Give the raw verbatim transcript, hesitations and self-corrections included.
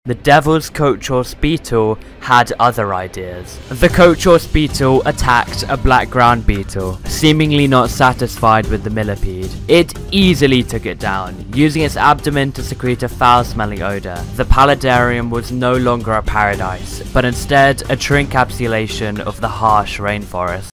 The devil's coach horse beetle had other ideas. The coach horse beetle attacked a black ground beetle, seemingly not satisfied with the millipede. It easily took it down, using its abdomen to secrete a foul-smelling odor. The paludarium was no longer a paradise, but instead a true encapsulation of the harsh rainforest.